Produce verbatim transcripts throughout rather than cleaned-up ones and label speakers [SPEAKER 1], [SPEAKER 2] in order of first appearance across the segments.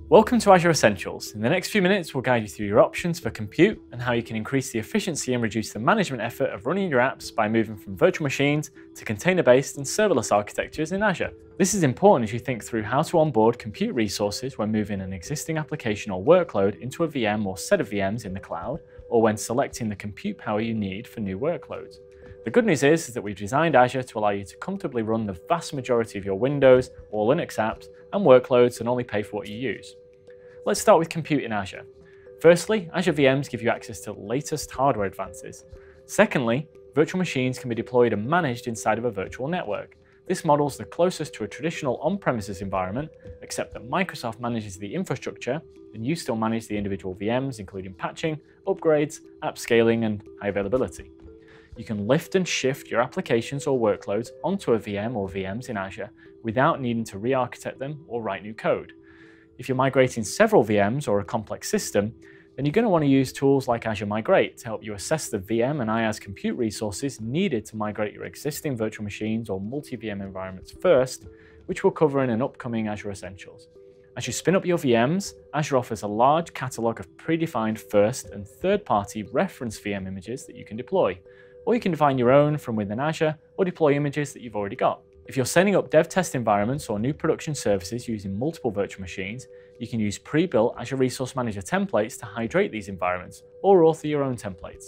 [SPEAKER 1] Welcome to Azure Essentials. In the next few minutes, we'll guide you through your options for compute and how you can increase the efficiency and reduce the management effort of running your apps by moving from virtual machines to container-based and serverless architectures in Azure. This is important as you think through how to onboard compute resources when moving an existing application or workload into a V M or set of V Ms in the cloud, or when selecting the compute power you need for new workloads. The good news is, is that we've designed Azure to allow you to comfortably run the vast majority of your Windows or Linux apps and workloads and only pay for what you use. Let's start with compute in Azure. Firstly, Azure V Ms give you access to the latest hardware advances. Secondly, virtual machines can be deployed and managed inside of a virtual network. This model is the closest to a traditional on-premises environment, except that Microsoft manages the infrastructure and you still manage the individual V Ms, including patching, upgrades, app scaling, and high availability. You can lift and shift your applications or workloads onto a V M or V Ms in Azure without needing to re-architect them or write new code. If you're migrating several V Ms or a complex system, then you're going to want to use tools like Azure Migrate to help you assess the V M and IaaS compute resources needed to migrate your existing virtual machines or multi-V M environments first, which we'll cover in an upcoming Azure Essentials. As you spin up your V Ms, Azure offers a large catalogue of predefined first and third-party reference V M images that you can deploy, or you can define your own from within Azure or deploy images that you've already got. If you're setting up dev test environments or new production services using multiple virtual machines, you can use pre-built Azure Resource Manager templates to hydrate these environments, or author your own templates.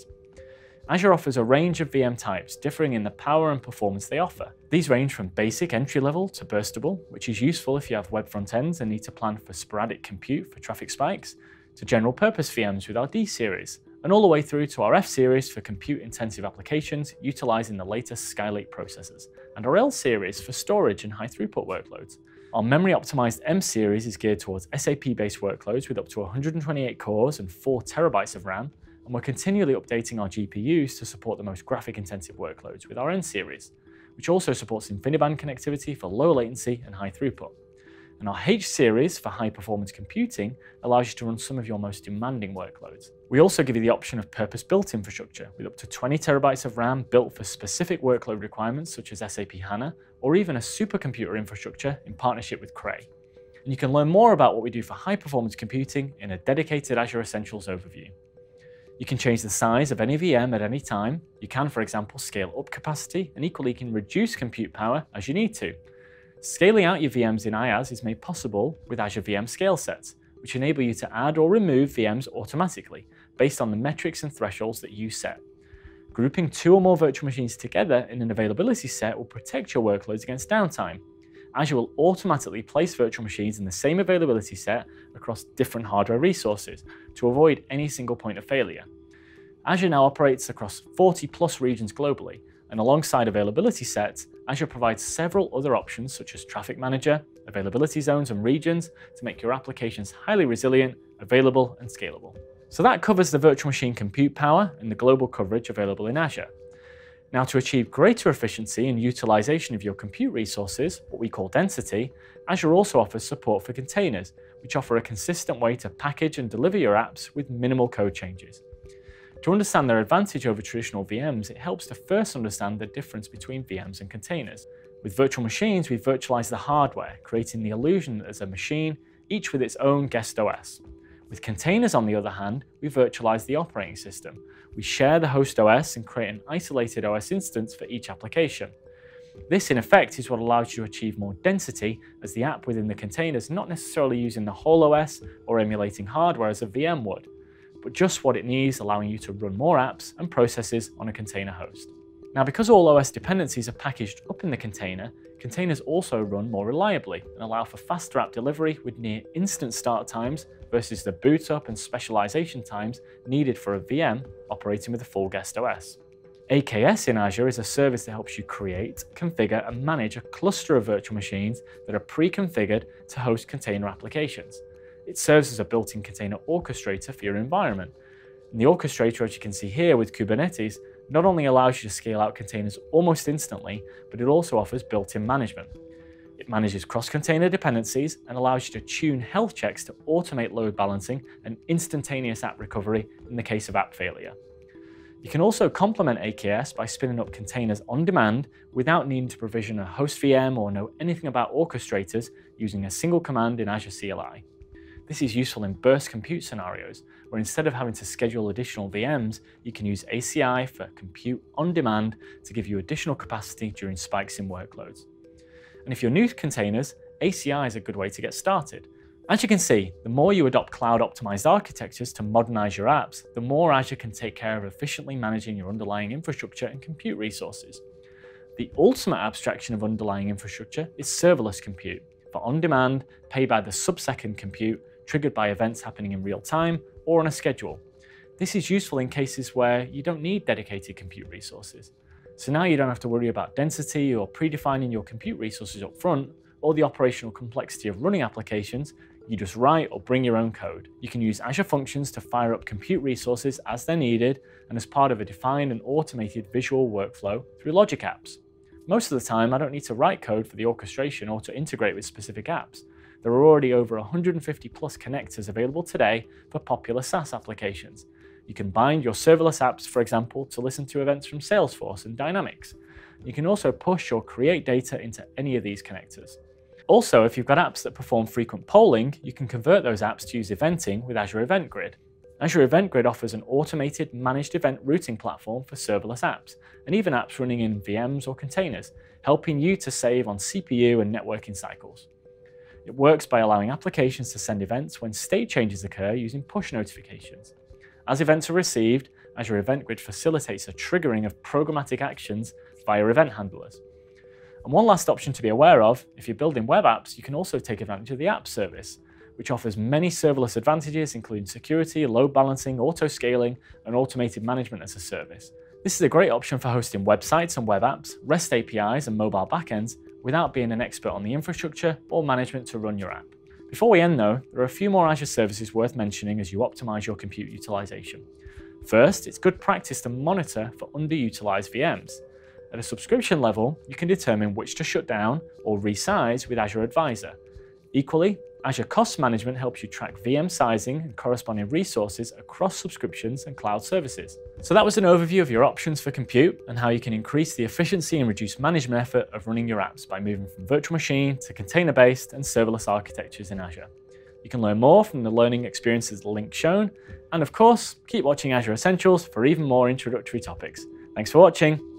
[SPEAKER 1] Azure offers a range of V M types, differing in the power and performance they offer. These range from basic entry-level to burstable, which is useful if you have web front ends and need to plan for sporadic compute for traffic spikes, to general-purpose V Ms with our D series, and all the way through to our F series for compute-intensive applications utilizing the latest Skylake processors, and our L series for storage and high-throughput workloads. Our memory-optimized M series is geared towards S A P-based workloads with up to one hundred twenty-eight cores and four terabytes of RAM, and we're continually updating our G P Us to support the most graphic-intensive workloads with our N series, which also supports InfiniBand connectivity for low latency and high throughput. And our H series for high-performance computing allows you to run some of your most demanding workloads. We also give you the option of purpose-built infrastructure with up to twenty terabytes of RAM built for specific workload requirements such as S A P HANA, or even a supercomputer infrastructure in partnership with Cray. And you can learn more about what we do for high-performance computing in a dedicated Azure Essentials overview. You can change the size of any V M at any time. You can, for example, scale up capacity, and equally you can reduce compute power as you need to. Scaling out your V Ms in IaaS is made possible with Azure V M scale sets, which enable you to add or remove V Ms automatically, based on the metrics and thresholds that you set. Grouping two or more virtual machines together in an availability set will protect your workloads against downtime. Azure will automatically place virtual machines in the same availability set across different hardware resources to avoid any single point of failure. Azure now operates across forty plus regions globally, and alongside availability sets, Azure provides several other options such as Traffic Manager, availability zones and regions to make your applications highly resilient, available and scalable. So that covers the virtual machine compute power and the global coverage available in Azure. Now, to achieve greater efficiency and utilization of your compute resources, what we call density, Azure also offers support for containers, which offer a consistent way to package and deliver your apps with minimal code changes. To understand their advantage over traditional V Ms, it helps to first understand the difference between V Ms and containers. With virtual machines, we virtualize the hardware, creating the illusion that there's a machine, each with its own guest O S. With containers, on the other hand, we virtualize the operating system. We share the host O S and create an isolated O S instance for each application. This, in effect, is what allows you to achieve more density, as the app within the container is not necessarily using the whole O S or emulating hardware as a V M would, but just what it needs, allowing you to run more apps and processes on a container host. Now, because all O S dependencies are packaged up in the container, containers also run more reliably and allow for faster app delivery with near instant start times versus the boot up and specialization times needed for a V M operating with a full guest O S. A K S in Azure is a service that helps you create, configure, and manage a cluster of virtual machines that are pre-configured to host container applications. It serves as a built-in container orchestrator for your environment. And the orchestrator, as you can see here with Kubernetes, not only allows you to scale out containers almost instantly, but it also offers built-in management. It manages cross-container dependencies and allows you to tune health checks to automate load balancing and instantaneous app recovery in the case of app failure. You can also complement A K S by spinning up containers on demand without needing to provision a host V M or know anything about orchestrators using a single command in Azure C L I. This is useful in burst compute scenarios, where instead of having to schedule additional V Ms, you can use A C I for compute on demand to give you additional capacity during spikes in workloads. And if you're new to containers, A C I is a good way to get started. As you can see, the more you adopt cloud-optimized architectures to modernize your apps, the more Azure can take care of efficiently managing your underlying infrastructure and compute resources. The ultimate abstraction of underlying infrastructure is serverless compute, for on-demand, pay-by-the-sub-second compute triggered by events happening in real time or on a schedule. This is useful in cases where you don't need dedicated compute resources. So now you don't have to worry about density or predefining your compute resources up front, or the operational complexity of running applications. You just write or bring your own code. You can use Azure Functions to fire up compute resources as they're needed and as part of a defined and automated visual workflow through Logic apps. Most of the time, I don't need to write code for the orchestration or to integrate with specific apps. There are already over one hundred fifty plus connectors available today for popular SaaS applications. You can bind your serverless apps, for example, to listen to events from Salesforce and Dynamics. You can also push or create data into any of these connectors. Also, if you've got apps that perform frequent polling, you can convert those apps to use eventing with Azure Event Grid. Azure Event Grid offers an automated managed event routing platform for serverless apps, and even apps running in V Ms or containers, helping you to save on C P U and networking cycles. It works by allowing applications to send events when state changes occur using push notifications. As events are received, Azure Event Grid facilitates a triggering of programmatic actions via event handlers. And one last option to be aware of, if you're building web apps, you can also take advantage of the app service, which offers many serverless advantages, including security, load balancing, auto-scaling, and automated management as a service. This is a great option for hosting websites and web apps, REST A P Is, and mobile backends without being an expert on the infrastructure or management to run your app. Before we end though, there are a few more Azure services worth mentioning as you optimize your compute utilization. First, it's good practice to monitor for underutilized V Ms. At a subscription level, you can determine which to shut down or resize with Azure Advisor. Equally, Azure Cost Management helps you track V M sizing and corresponding resources across subscriptions and cloud services. So that was an overview of your options for compute and how you can increase the efficiency and reduce management effort of running your apps by moving from virtual machine to container-based and serverless architectures in Azure. You can learn more from the learning experiences link shown, and of course, keep watching Azure Essentials for even more introductory topics. Thanks for watching.